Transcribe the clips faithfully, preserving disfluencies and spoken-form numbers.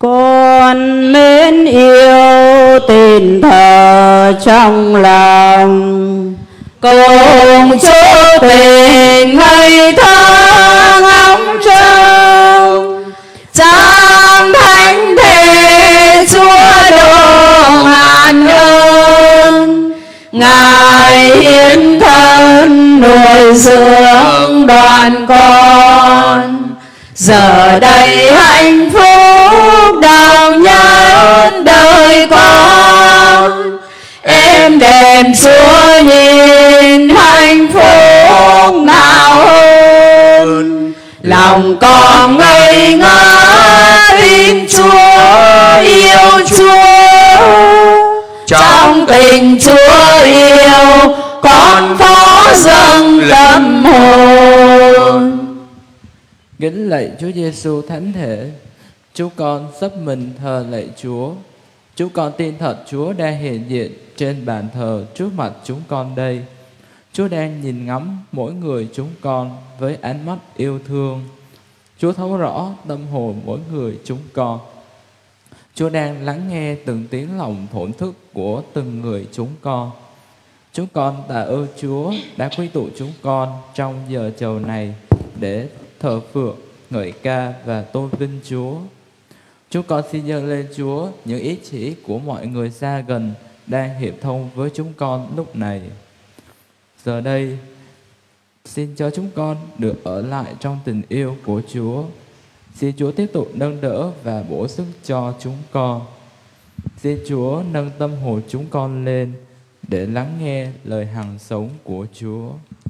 Con mến yêu tin thờ trong lòng, cùng chúc tình ngây thơ ngóng trông. Trong thánh thể Chúa độ ngàn ơn, Ngài hiến thân nuôi dưỡng đoàn con. Giờ đây hạnh phúc đồng nhân đời con, êm đềm Chúa nhìn hạnh phúc nào hơn. Lòng con ngây ngất tin Chúa, yêu Chúa, trong tình Chúa yêu con phó dâng tâm hồn. Kính lạy Chúa Giêsu thánh thể, chúng con sắp mình thờ lạy Chúa. Chúng con tin thật Chúa đang hiện diện trên bàn thờ trước mặt chúng con đây. Chúa đang nhìn ngắm mỗi người chúng con với ánh mắt yêu thương. Chúa thấu rõ tâm hồn mỗi người chúng con. Chúa đang lắng nghe từng tiếng lòng thổn thức của từng người chúng con. Chúng con tạ ơn Chúa đã quy tụ chúng con trong giờ chầu này để thờ phượng, ngợi ca và tôn vinh Chúa. Chúng con xin dâng lên Chúa những ý chỉ của mọi người xa gần đang hiệp thông với chúng con lúc này. Giờ đây, xin cho chúng con được ở lại trong tình yêu của Chúa. Xin Chúa tiếp tục nâng đỡ và bổ sức cho chúng con. Xin Chúa nâng tâm hồn chúng con lên để lắng nghe lời hằng sống của Chúa.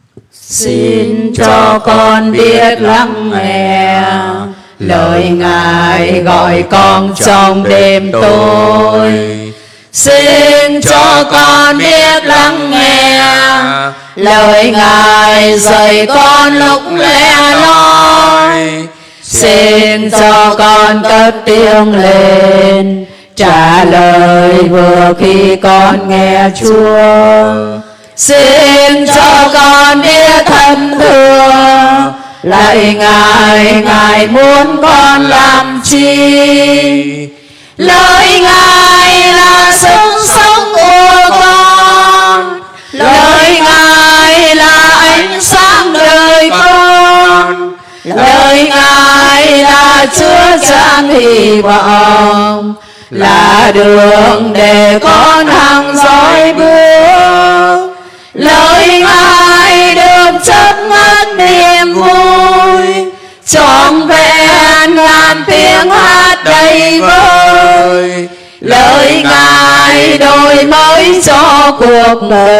Xin cho con biết lắng nghe lời Ngài gọi con trong đêm tối. Xin cho con biết lắng nghe lời Ngài dạy con lúc lẻ loi. Xin cho con cất tiếng lên trả lời vừa khi con nghe Chúa. Xin cho con biết thân thương lạy Ngài, Ngài muốn con làm chi? Lời Ngài là sức sống của con, lời Ngài là ánh sáng đời con, lời Ngài là chứa chan hy vọng, là đường để con hằng dõi bước. Lời Ngài được chất ngất niềm vui, trọn vẹn ngàn tiếng hát đầy vơi. Lời Ngài đổi mới cho cuộc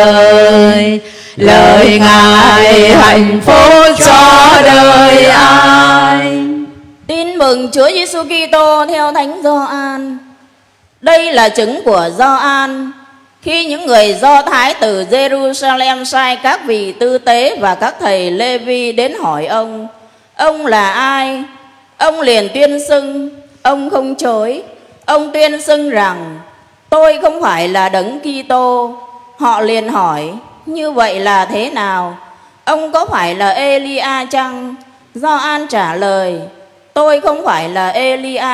đời, lời Ngài hạnh phúc cho đời ai. Tin mừng Chúa Giêsu Kitô theo Thánh Gioan. Đây là chứng của Gioan khi những người Do Thái từ Jerusalem sai các vị tư tế và các thầy Lê-vi đến hỏi ông: ông là ai? Ông liền tuyên xưng, ông không chối. Ông tuyên xưng rằng: tôi không phải là Đấng Kitô. Họ liền hỏi: như vậy là thế nào? Ông có phải là Elia chăng? Gioan trả lời: tôi không phải là Elia.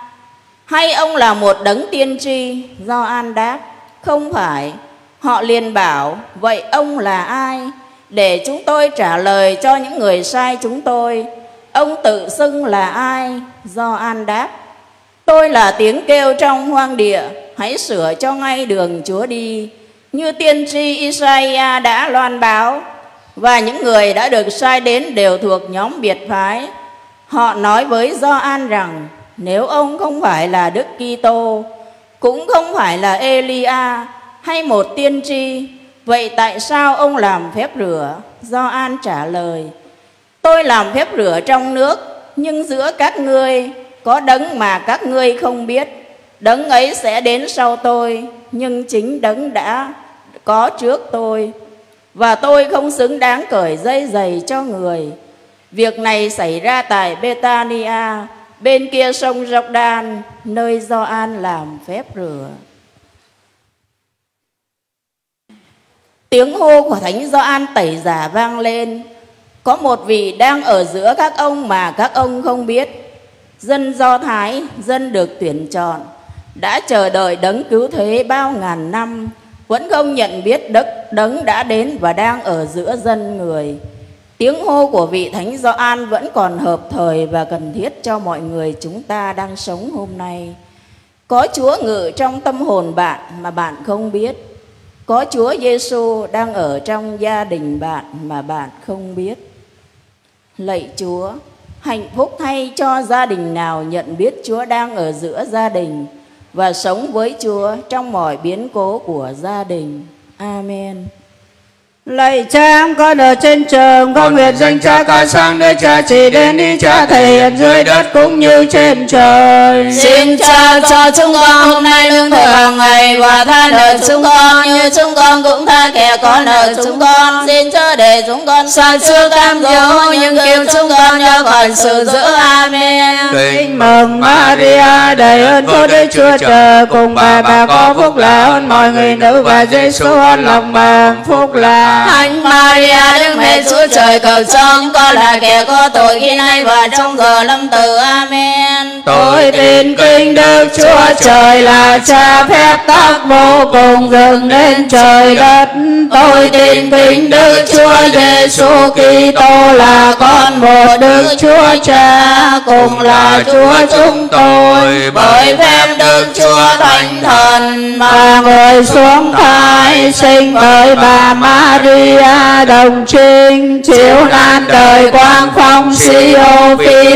Hay ông là một đấng tiên tri? Gioan đáp: không phải. Họ liền bảo: vậy ông là ai? Để chúng tôi trả lời cho những người sai chúng tôi. Ông tự xưng là ai? Gioan đáp: tôi là tiếng kêu trong hoang địa, hãy sửa cho ngay đường Chúa đi, như tiên tri Isaiah đã loan báo. Và những người đã được sai đến đều thuộc nhóm biệt phái. Họ nói với Gioan rằng: nếu ông không phải là Đức Kitô, cũng không phải là Elia hay một tiên tri, vậy tại sao ông làm phép rửa? Gioan trả lời: tôi làm phép rửa trong nước, nhưng giữa các ngươi có đấng mà các ngươi không biết. Đấng ấy sẽ đến sau tôi, nhưng chính đấng đã có trước tôi, và tôi không xứng đáng cởi dây giày cho người. Việc này xảy ra tại Bethania, bên kia sông Giô-đan, nơi Gioan làm phép rửa. Tiếng hô của Thánh Gioan Tẩy Giả vang lên: có một vị đang ở giữa các ông mà các ông không biết. Dân Do Thái, dân được tuyển chọn, đã chờ đợi đấng cứu thế bao ngàn năm, vẫn không nhận biết đất đấng đã đến và đang ở giữa dân người. Tiếng hô của vị Thánh Gioan vẫn còn hợp thời và cần thiết cho mọi người chúng ta đang sống hôm nay. Có Chúa ngự trong tâm hồn bạn mà bạn không biết. Có Chúa Giêsu đang ở trong gia đình bạn mà bạn không biết. Lạy Chúa, hạnh phúc thay cho gia đình nào nhận biết Chúa đang ở giữa gia đình và sống với Chúa trong mọi biến cố của gia đình. Amen. Lạy Cha, con ở trên trời, con nguyện danh Cha ca sang, nơi Cha chỉ đến đi Cha thể hiện dưới đất cũng như trên trời. Xin Cha cho chúng con hôm nay lương thực hàng ngày và tha nợ chúng con như chúng con cũng tha kẻ có nợ chúng con. Xin chớ để chúng con sa trước cam dỗ, nhưng cứu chúng con ra khỏi sự dữ. Amen. Kính mừng Maria, đầy ơn phúc Đức Chúa Trời cùng bà, bà có phúc là hơn mọi người nữ và Giêsu hơn lòng bà phúc là. Thánh Maria, Đức Mẹ Chúa Trời, cầu cho chúng con là kẻ có tội khi nay và trong giờ lâm tử. Amen. Tôi tin kính Đức Chúa Trời là Cha phép tắc vô cùng dựng nên trời đất. Tôi tin kính Đức Chúa Giêsu Kitô là con một Đức Chúa Cha, cùng là Chúa chúng tôi, bởi phép Đức Chúa Thánh Thần mà người xuống thai sinh bởi bà Maria đồng trinh, chịu nan đời quang phong Sio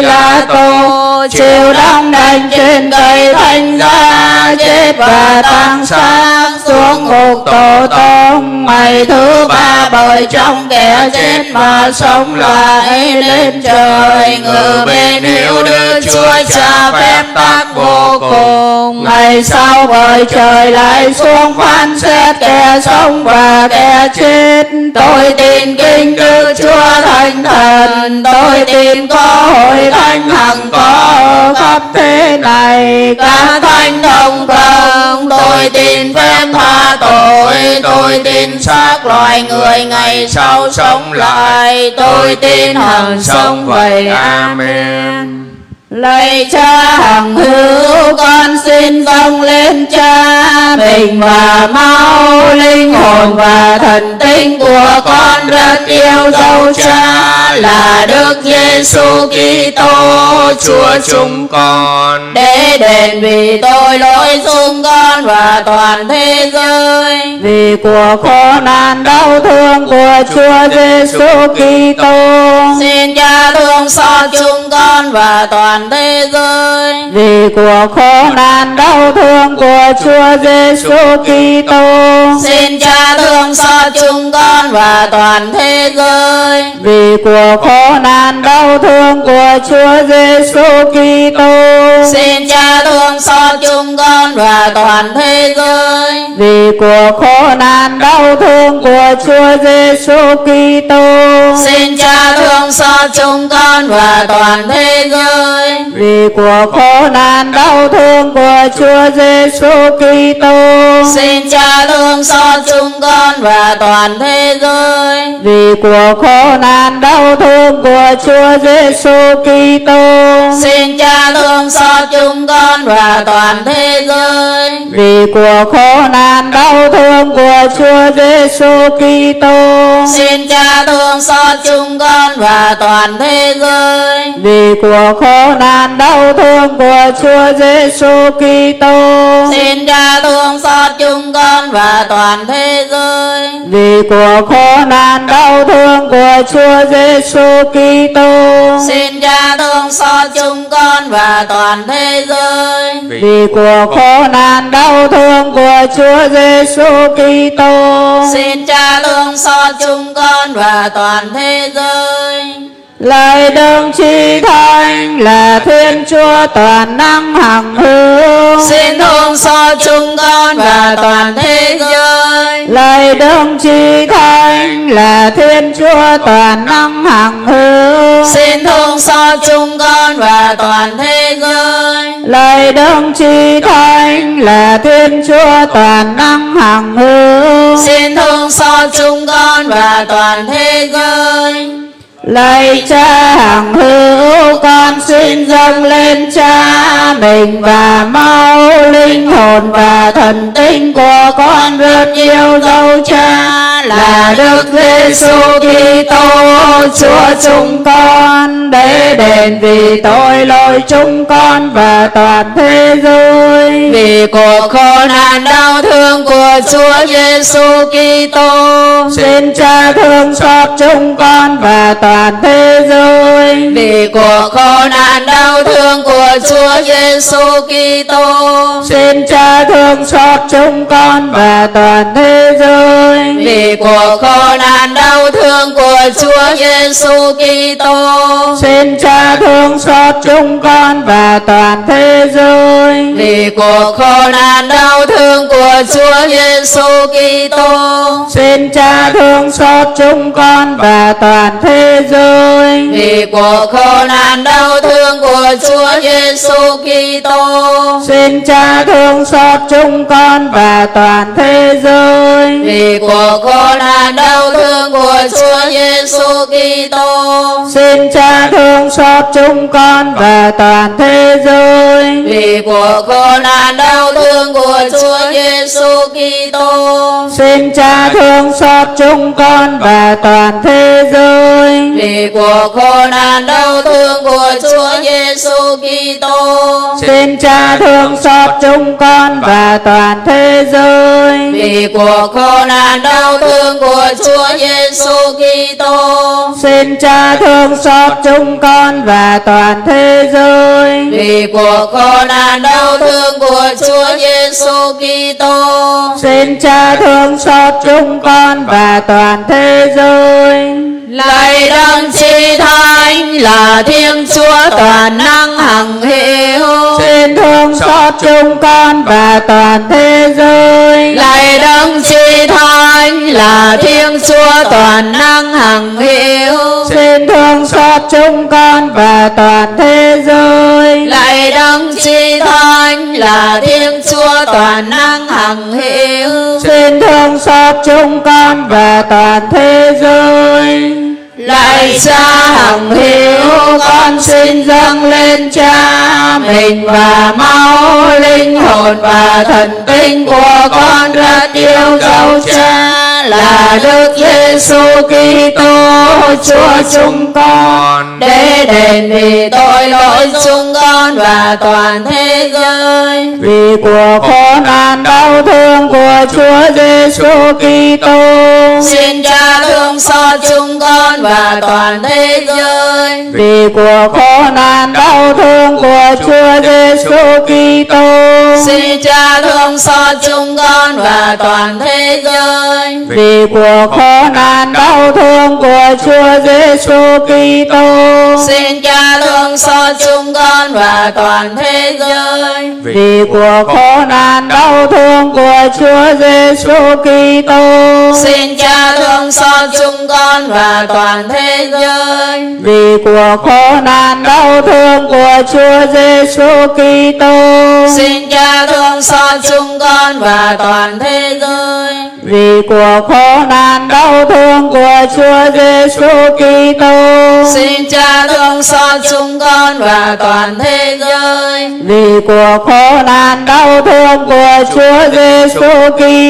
Phi-la-tô, chịu đóng đành trên cây thánh giá, chết và táng xác xuống ngục tổ tông, ngày thứ ba bởi trong kẻ chết mà sống lại lên trời, ngự bên hữu Đức Chúa Cha phép tắc vô cùng. Ngày sau bởi trời lại xuống phán xét kẻ sống và kẻ chết. Tôi tin kính Đức Chúa Thánh Thần, tôi tin có hội thánh hằng có ở khắp thế này, các thánh đồng công. Tôi tin phép tha tội, tôi tin xác loài người ngày sau sống lại, tôi tin hằng sống vậy. Amen. Lạy Cha hằng hữu, con xin dâng lên Cha mình và máu, linh hồn và thần tinh của con rất yêu dấu Cha là Đức Giêsu Kitô Chúa chúng con, để đền vì tội lỗi chúng con và toàn thế giới, vì của khổ nạn đau thương của Chúa Giêsu Kitô. Xin Cha thương xót chúng con và toàn thế giới, vì của khổ nạn đau thương của Chúa Giêsu Kitô. Xin Cha thương xót chúng con và toàn thế giới, vì của khổ nạn đau thương của Chúa Giêsu Kitô. Xin Cha thương xót chúng con và toàn thế giới, vì của khổ nạn đau thương của Chúa Giêsu Kitô. Xin Cha thương xót chúng con và toàn thế giới, vì của khổ nạn đau thương của Chúa Giêsu Kitô. Xin Cha thương xót chúng con và toàn thế giới, vì của khổ nạn đau thương của Chúa Giêsu Kitô. Xin Cha thương xót chúng con và toàn thế giới, vì của khổ nạn đau thương của Chúa Giêsu Kitô. Xin Cha thương xót chúng con và toàn thế giới, vì của khổ nạn đau thương của Chúa Giêsu Kitô. Xin Cha thương xót chúng con và toàn thế giới, vì của khổ nạn đau thương của Chúa Giêsu Kitô. Xin Cha thương xót chúng con và toàn thế giới, vì của khổ nạn đau thương của Chúa Giêsu Kitô. Xin Cha thương xót chúng con và toàn thế giới. Lời Đấng Chí Thánh là Thiên Chúa toàn năng hằng hữu, xin thương xót chúng con và toàn thế giới. Lời Đấng Chí Thánh là Thiên Chúa toàn năng hằng hữu, xin thương xót chúng con và toàn thế giới. Lời Đấng Chí Thánh là Thiên Chúa toàn năng hằng hữu, xin thương xót chúng con và toàn thế giới. Lạy Cha hằng hữu, con xin dâng lên Cha mình và máu, linh hồn và thần tinh của con rất yêu dấu Cha là Đức Giêsu Kitô Chúa chúng con, để đền vì tội lỗi chúng con và toàn thế giới. Vì cuộc khổ nạn đau thương của Chúa Giêsu Kitô, xin Cha thương xót chúng con và toàn thế giới. Vì cuộc khổ nạn đau thương của Chúa Giêsu Kitô, xin Cha thương xót chúng con và toàn thế giới. Vì cuộc khổ nạn đau thương của Chúa Giêsu Kitô, xin Cha thương xót chúng con và toàn thế giới. Vì cuộc khổ nạn đau thương của Chúa Giêsu Kitô, xin Cha thương xót chúng con và toàn thế giới. Vì cuộc khổ nạn đau thương của Chúa Giêsu Kitô, xin Cha thương xót chúng con và toàn thế giới. Vì cuộc khổ nạn đau thương của Chúa Giêsu Kitô, xin Cha thương xót chúng con và toàn thế giới. Vì cuộc khổ nạn đau thương của Chúa Giêsu Kitô, xin Cha thương xót chúng con và toàn thế giới. Vì cuộc khổ nạn đau thương của Chúa Giêsu Kitô, xin Cha thương xót chúng con và toàn thế giới. Vì cuộc khổ nạn đau thương của Chúa Giêsu Kitô, xin Cha thương xót chúng con và toàn thế giới. Vì cuộc khổ nạn đau thương của Chúa Giêsu Kitô, xin Cha thương xót chúng con và toàn thế giới. Lạy Đấng Chí Thánh là Thiên Chúa toàn năng hằng hữu, xin thương xót chúng con và toàn thế giới. Lạy Đấng Chí Thánh là Thiên Chúa toàn năng hằng hữu, xin thương xót chúng con và toàn thế giới. Lạy Đấng Chí Thánh là Thiên Chúa toàn năng hằng hữu, xin thương xót chúng con và toàn thế giới. Lạy Cha hằng hữu, con xin dâng lên Cha mình và máu, linh hồn và thần tinh của con rất yêu dấu Cha là Đức Giêsu Kitô Chúa chúng con, để đền vì tội lỗi chúng con và toàn thế giới. Vì cuộc khổ nạn đau thương của Chúa Giêsu Kitô, xin Cha thương xót chúng con và toàn thế giới. Vì cuộc khổ nạn đau thương của Chúa Giêsu Kitô, xin Cha thương xót chúng con và toàn thế giới. Vì cuộc khổ nạn đau thương của Chúa Giêsu Kitô, xin Cha thương xót chúng con và toàn thế giới. Vì cuộc khổ nạn đau thương của Chúa Giêsu Kitô, xin Cha thương xót chúng con và toàn thế giới. Vì cuộc khổ nạn đau thương của Chúa Giêsu Kitô, xin Cha thương xót chúng con và toàn thế giới. Vì cuộc khổ nạn đau thương của Chúa Giêsu Kitô, xin Cha thương xót chúng con và toàn thế giới. Vì cuộc khổ nạn đau thương của Chúa Giêsu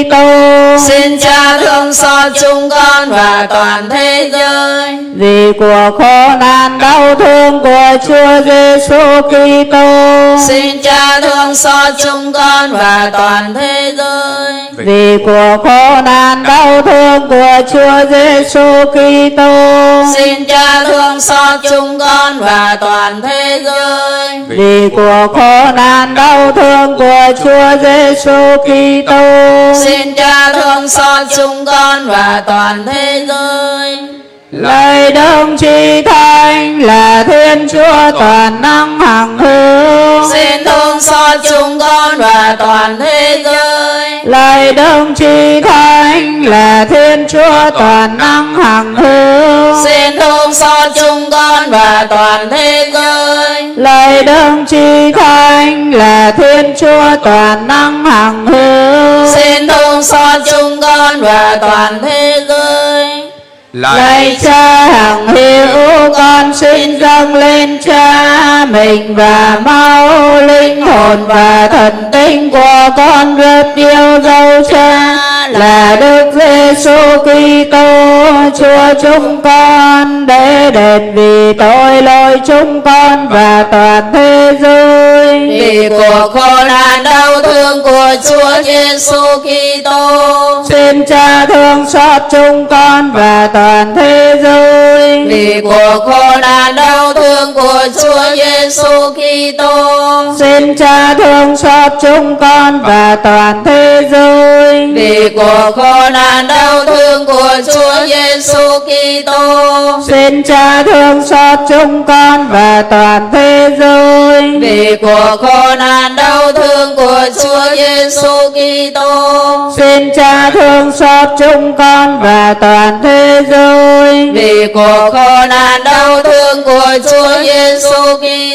Kitô, xin Cha thương xót chúng con và toàn thế giới. Vì cuộc khổ nạn đau thương của Chúa Giêsu Kitô, xin Cha thương xót chúng con và toàn thế giới. Vì cuộc khổ nạn đau thương của Chúa Giêsu Kitô, xin Cha thương xót chúng con và toàn thế giới. Vì cuộc khổ nạn đau thương của Chúa Giêsu Kitô, xin Cha thương xót chúng con và toàn thế giới. Lạy Đấng Chí Thánh là Thiên Chúa toàn năng hằng hữu, xin thương xót chúng con và toàn thế giới. Lạy Đấng Chí Thánh là Thiên Chúa toàn năng hằng hữu, xin thương xót chúng con và toàn thế giới. Lạy Đấng Chí Thánh là Thiên Chúa toàn năng hằng hữu, xin thương xót chúng con và toàn thế giới. Lạy Cha hằng hiếu, con xin dâng lên Cha mình và máu, linh hồn và thần tinh của con rất yêu dấu Cha là Đức Giêsu Kitô Chúa chúng con, để đền vì tội lỗi chúng con và toàn thế giới. Vì cuộc khổ nạn đau thương của Chúa Giêsu Kitô, xin Cha thương xót chúng con và toàn thế giới. Vì cuộc khổ nạn đau thương của Chúa Giêsu Kitô, xin Cha thương xót chúng con và toàn thế giới. Vì cuộc khổ nạn đau thương của Chúa Giêsu Kitô, xin Cha thương xót chúng con và toàn thế giới. Vì cuộc khổ nạn đau thương của Chúa Giêsu Kitô, xin Cha thương xót chúng con và toàn thế giới. Vì cuộc khổ nạn đau thương của Chúa Giêsu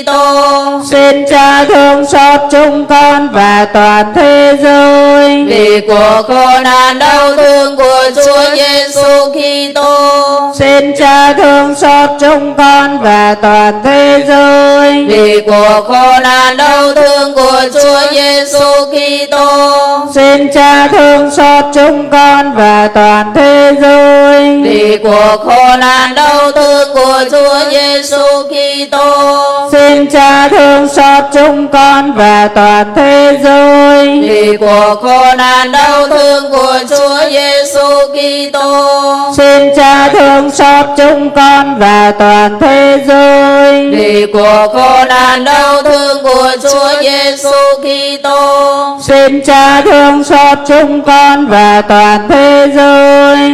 Kitô, xin Cha thương xót chúng con và toàn thế giới. Vì cuộc khổ nạn đau thương của Chúa Giêsu Kitô, xin Cha thương xót chúng con và toàn thế giới. Vì cuộc khổ nạn đau thương của Chúa Giêsu Kitô, xin Cha thương xót chúng con và toàn thế giới. Vì cuộc khổ nạn đau thương của Chúa Giêsu Kitô, xin Cha thương xót chúng con và toàn thế giới. Vì cuộc khổ nạn đau thương của Chúa Giêsu Kitô, xin Cha thương xót chúng con và toàn thế giới. Vì cuộc khổ nạn đau thương của Chúa Giêsu Kitô, xin Cha thương xót chúng con và toàn thế giới.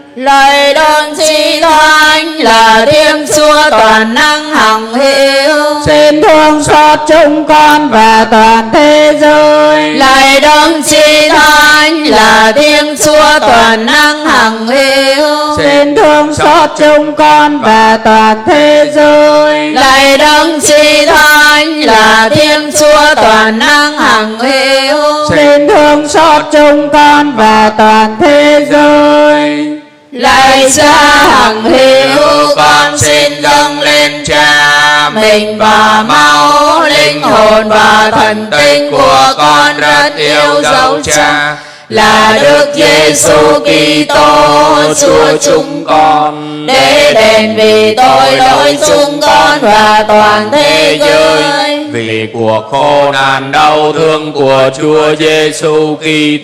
Lạy Đấng Chí Thánh là Thiên Chúa toàn năng hằng hiếu, xin thương xót chúng con và toàn thế giới. Lạy Đấng Chí Thánh là Thiên Chúa toàn năng hằng hiếu, xin thương xót chúng con và toàn thế giới. Lạy Đấng Chí Thánh là Thiên Chúa toàn năng hằng hiếu, xin thương xót chúng con và toàn thế giới. Lạy Cha hằng hiếu, con xin dâng lên Cha mình và máu, linh hồn và thần tinh của con rất yêu dấu Cha là Đức Giêsu Kitô Chúa chúng con, để đền vì tội lỗi chúng con và toàn thế giới. Vì cuộc khổ nạn đau thương của Chúa Giêsu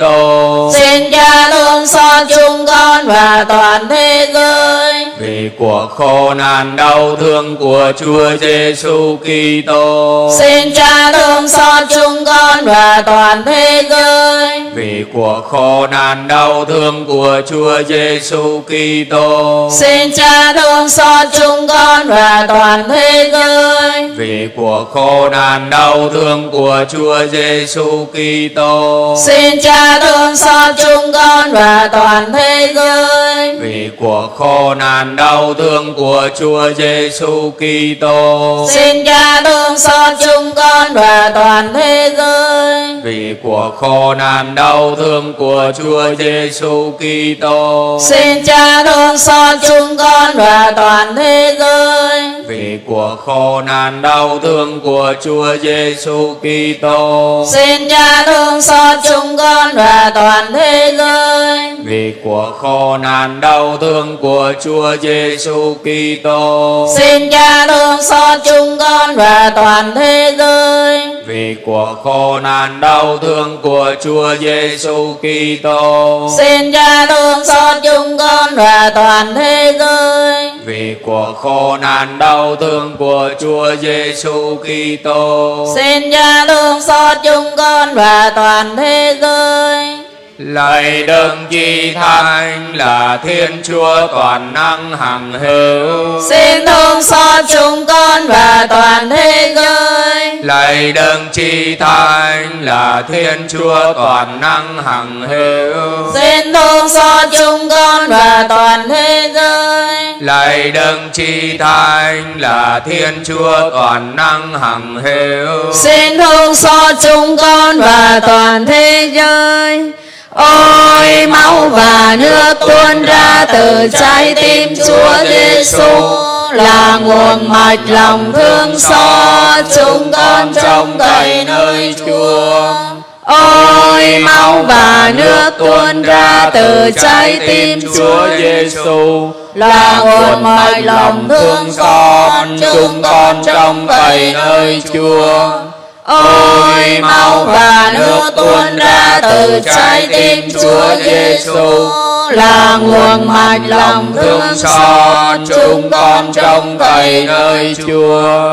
Kitô, xin Cha thương xót chúng con và toàn thế giới. Vì cuộc khổ nạn đau thương của Chúa Giêsu Kitô, xin Cha thương xót chúng con và toàn thế giới. Vì cuộc khổ nạn đau thương của Chúa Giêsu Kitô, xin Cha thương xót chúng con và toàn thế giới. Vì cuộc khổ nạn đau thương của Chúa Giêsu Kitô, xin Cha thương xót chúng con và toàn thế giới. Vì cuộc khổ nạn đau thương của Chúa Giêsu Kitô, xin Cha thương xót chúng con và toàn thế giới. Vì cuộc khổ nạn đau thương của Chúa Giêsu Kitô, xin Cha thương xót chúng con và toàn thế giới. Vì cuộc khổ nạn đau thương của Chúa Giêsu Kitô, xin Cha thương xót chúng con và toàn thế giới. Vì cuộc khổ nạn đau thương của Chúa Giêsu Kitô, xin Cha thương xót chúng con và toàn thế giới. Vì cuộc khổ nạn đau thương của Chúa Giêsu Kitô, xin Cha thương xót chúng con và toàn thế giới. Vì cuộc khổ nạn đau thương của Chúa Giêsu Kitô, xin Cha thương xót chúng con và toàn thế giới. Lạy Đấng Chí Thánh là Thiên Chúa toàn năng hằng hữu, xin thương xót chúng con và toàn thế giới. Lạy Đấng Chí Thánh là Thiên Chúa toàn năng hằng hữu, xin thương xót chúng con và toàn thế giới. Lạy Đấng Chí Thánh là Thiên Chúa toàn năng hằng hữu, xin thương xót chúng con và toàn thế giới. Ôi máu và nước tuôn ra từ trái tim Chúa Giêsu là nguồn mạch lòng thương xót chúng con trông cậy nơi Chúa. Ôi máu và nước tuôn ra từ trái tim Chúa Giêsu là nguồn mạch lòng thương xót chúng con trông cậy nơi Chúa. Ôi máu và nước tuôn ra từ trái tim Chúa Giêsu là nguồn mạch lòng thương xót chúng con trông cậy nơi Chúa.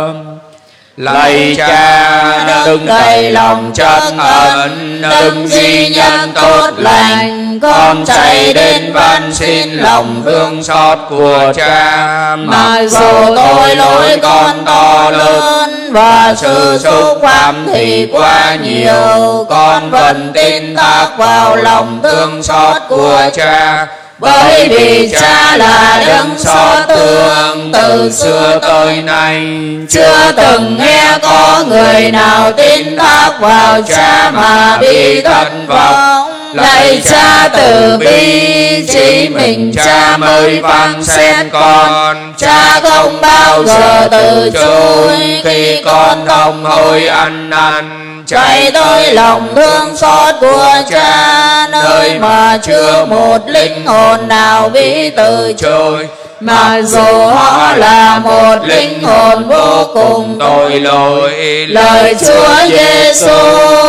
Lạy Cha, đừng đầy lòng trắc ẩn, đừng duy nhân tốt lành, con chạy đến van xin lòng thương xót của Cha. Mà dù tội lỗi con to lớn và sự xúc phạm thì quá nhiều, con vẫn tin thác vào lòng thương xót của Cha. Bởi vì Cha là đấng xót thương từ xưa tới nay, chưa từng nghe có người nào tin thác vào Cha mà bị thất vọng. Lạy Cha từ bi, chỉ mình Cha mới phán xét con. Cha không bao giờ từ chối khi con không hối ăn năn, chạy tới lòng thương xót của Cha, nơi mà chưa một linh hồn nào bị từ chối. Mặc dù họ là một linh hồn vô cùng tội lỗi, lời Chúa Giêsu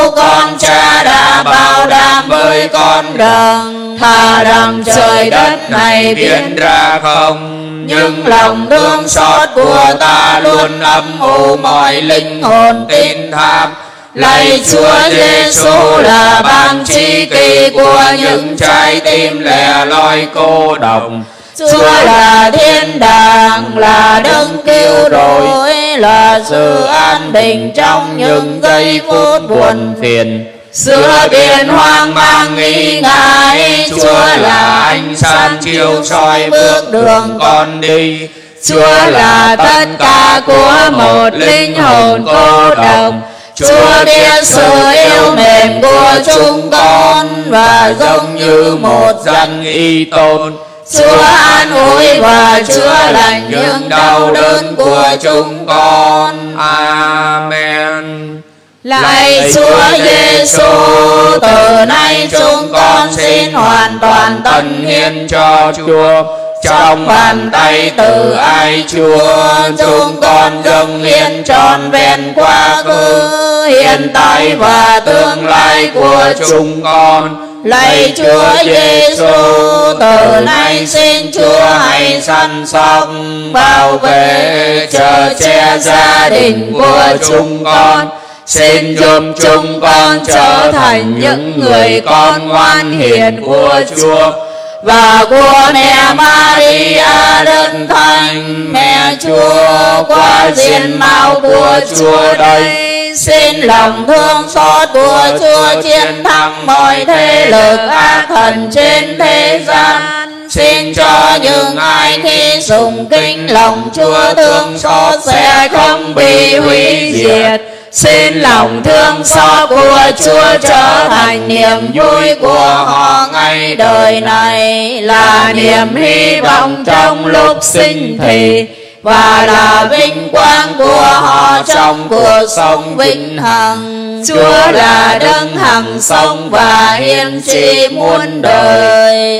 con Cha đã bảo đảm với con rằng thà rằng trời đất này biến ra không, nhưng lòng thương xót của Ta luôn âm u mọi linh hồn tin thác. Lạy Chúa Giêsu là ban tri kỷ của những trái tim lẻ loi cô độc. Chúa là thiên đàng, là đấng cứu rỗi, là sự an bình trong những giây phút buồn phiền. Giữa biển hoang mang nghi ngại, Chúa là ánh sáng chiếu soi bước đường con đi. Chúa là tất cả của một linh hồn cô độc. Chúa biết sự yêu mến của chúng con và giống như một dân y tôn, Chúa an ủi và chữa lành những đau đớn của chúng con. Amen. Lạy Chúa Giêsu, từ nay chúng con xin hoàn toàn tận hiến cho Chúa. Trong bàn tay từ ai Chúa, chúng con dâng hiến trọn vẹn quá khứ, hiện tại và tương lai của chúng con. Lạy Chúa Giêsu, từ nay xin Chúa hãy săn sóc, bảo vệ, chở che gia đình của chúng con. Xin giúp chúng con trở thành những người con ngoan hiền của Chúa và của mẹ Maria Đơn Thánh, mẹ Chúa qua diện mạo của Chúa đây. Xin lòng thương xót của Chúa chiến thắng mọi thế lực ác thần trên thế gian. Xin cho những ai khi sùng kính lòng Chúa thương xót sẽ không bị hủy diệt. Xin lòng thương xót của Chúa trở thành niềm vui của họ ngày đời này, là niềm hy vọng trong lúc sinh thì, và là vinh quang của họ trong cuộc sống vĩnh hằng. Chúa là đấng hằng sống và hiển trị muôn đời.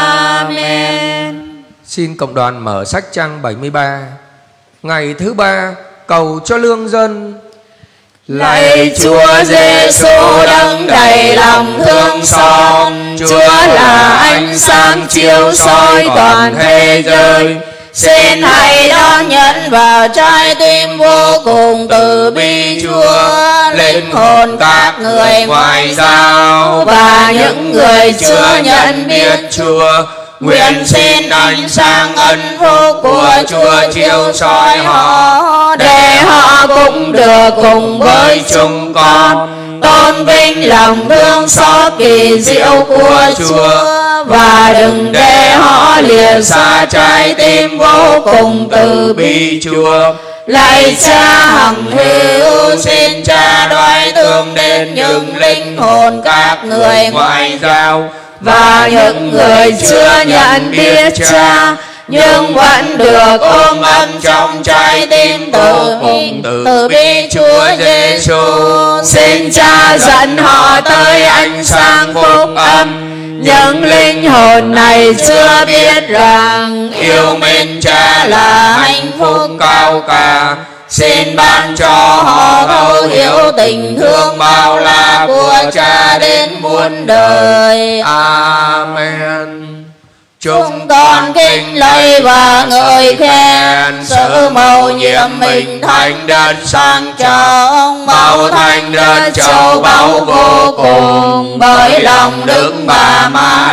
Amen. Xin cộng đoàn mở sách trang bảy mươi ba. Ngày thứ ba, cầu cho lương dân. Lạy Chúa Giêsu đấng đầy lòng thương xót, Chúa là ánh sáng chiếu soi toàn thế giới. Xin hãy đón nhận vào trái tim vô cùng từ bi Chúa, linh hồn các người ngoại giao và những người chưa nhận biết Chúa. Nguyện xin ánh sáng ân phúc của Chúa chiếu soi họ, để họ cũng được cùng với chúng con tôn vinh lòng thương xót kỳ diệu của Chúa, và đừng để họ lìa xa trái tim vô cùng từ bi Chúa. Lạy Cha hằng hữu, xin Cha đoái thương hướng đến những linh hồn các người ngoại giao và những người chưa nhận biết Cha nhưng vẫn được ôm ấp trong trái tim từ bi từ bi Chúa Giêsu. Xin Cha dẫn họ tới ánh sáng phúc âm. Những linh hồn này chưa biết rằng yêu mến Cha là hạnh phúc cao cả. Xin ban cho họ thấu hiểu tình thương bao la của Cha đến muôn đời. Amen. Chúng con kính lạy và ngợi khen sự mầu nhiệm mình thánh đất sang trọng, màu thánh đất châu báu vô cùng, bởi lòng Đức Bà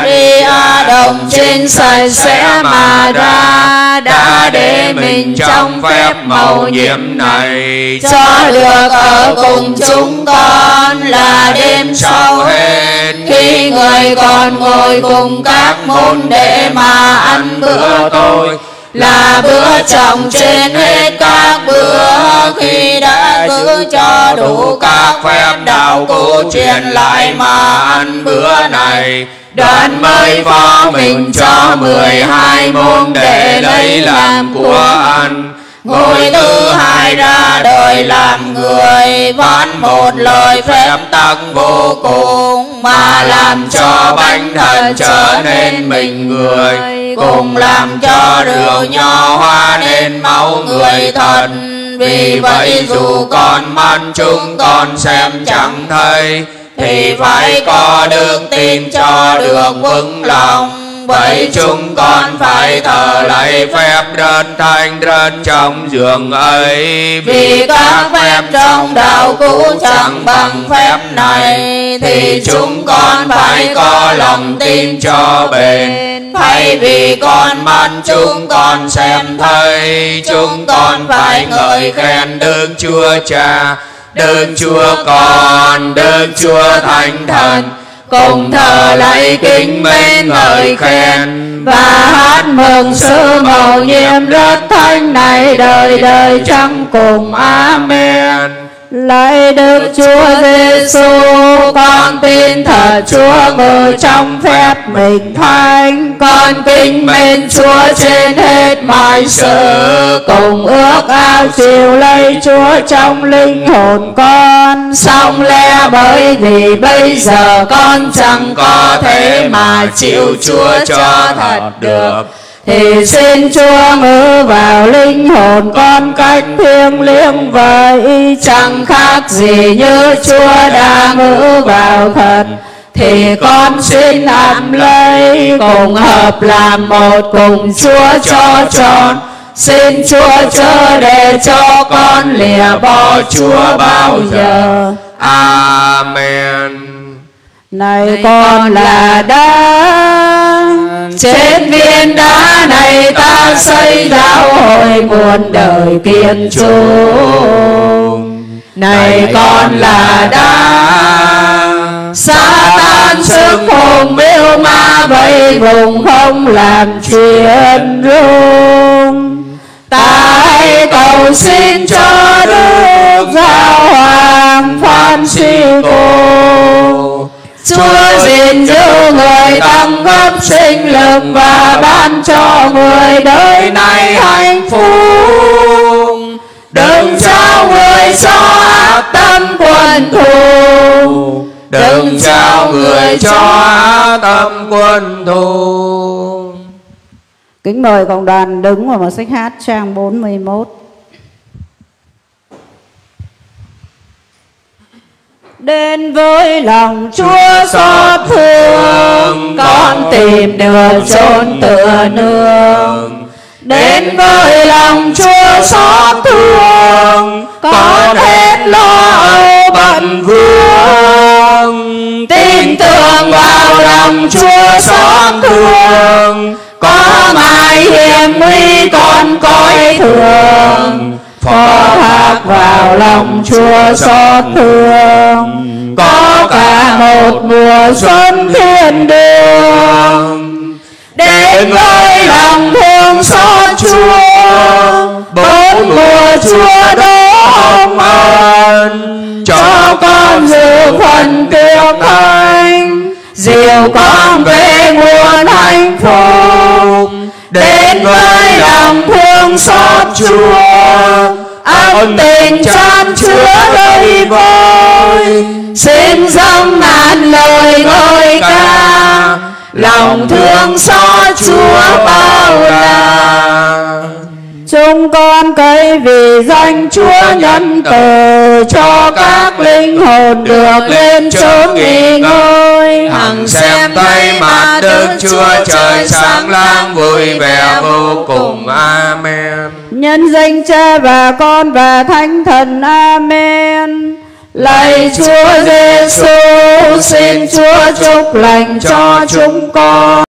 Maria đồng trinh sạch sẽ mà ra, đã để mình trong phép mầu nhiệm này cho được ở cùng chúng con là đêm sau hết, khi người còn ngồi cùng các môn đệ mà ăn bữa tối là bữa trọng trên hết các bữa, khi đã giữ cho đủ các phép đạo cũ truyền lại mà ăn bữa này. Đoạn mới phó mình cho mười hai môn đệ lấy làm của ăn. Ngôi thứ hai ra đời làm người, ván một lời phép tắc vô cùng mà làm cho bánh thần trở nên mình người, cùng làm cho rượu nho hoa nên máu người thật. Vì vậy dù con mắt chúng con xem chẳng thấy, thì phải có đức tin cho được vững lòng. Vậy chúng con phải thờ lạy phép rất thanh rất trong giường ấy, vì các phép trong đạo cũ chẳng bằng phép này, thì chúng con phải có lòng tin cho bền. Thay vì con mắt chúng con xem thấy, chúng con phải ngợi khen Đức Chúa Cha, Đức Chúa Con, Đức Chúa Thánh Thần, cùng thờ lạy kính mến ngợi khen và hát mừng sự mầu nhiệm rất thánh này đời đời trong cùng. Amen. Lạy Đức Chúa Giêsu, con tin thật Chúa ngự trong phép mình thánh, con kính mến Chúa trên hết mọi sự, cùng ước ao chiều lấy Chúa trong linh hồn con. Song lẽ bởi vì bây giờ con chẳng có thể mà chịu Chúa cho thật được, thì xin Chúa ngự vào linh hồn con cách thiêng liêng vậy, chẳng khác gì như Chúa đã ngự vào thật. Thì con xin ẵm lấy cùng hợp làm một cùng Chúa cho trọn. Xin Chúa chớ để cho con lìa bỏ Chúa bao giờ. Amen. Này con là đá, trên viên đá này ta xây giáo hội muôn đời kiên trung. Này con là đá, Sa-tan sức hồn mưu ma vây vùng không làm chuyện rung. Ta hãy cầu xin cho Đức Giáo Hoàng Francisco, Chúa gìn giữ người tăng gấp sinh lực và ban cho người đời này hạnh phúc. Đừng cho người cho ác tâm quân thù, đừng trao người cho ác tâm quân thù. Kính mời cộng đoàn đứng vào một sách hát trang bốn mươi mốt. Đến với lòng Chúa xót thương, con tìm được chốn tựa nương. Đến với lòng Chúa xót thương, con hết lo âu bận vương. Tin tưởng vào lòng Chúa xót thương, có mai hiểm nguy con coi thường. Phó thác vào lòng Chúa xót thương, có cả một mùa xuân thiên đường. Đến với lòng thương xót Chúa, bốn mùa Chúa đổ hồng ân. ơn, cho con dự phần tiệc thánh, dìu con về nguồn hạnh phúc, đến với lòng thương xót Chúa, ân tình chan chứa đầy vơi. Xin dâng ngàn lời ngợi ca, lòng thương xót Chúa bao la. Chúng con cậy vì danh Chúa nhân từ, cho các linh hồn được lên chốn nghỉ ngơi. Hằng xem thấy mặt Đức Chúa Trời sáng láng vui vẻ vô cùng. Amen. Nhân danh Cha và Con và Thánh Thần. Amen. Lạy Chúa Giêsu, xin Chúa chúc lành cho chúng con.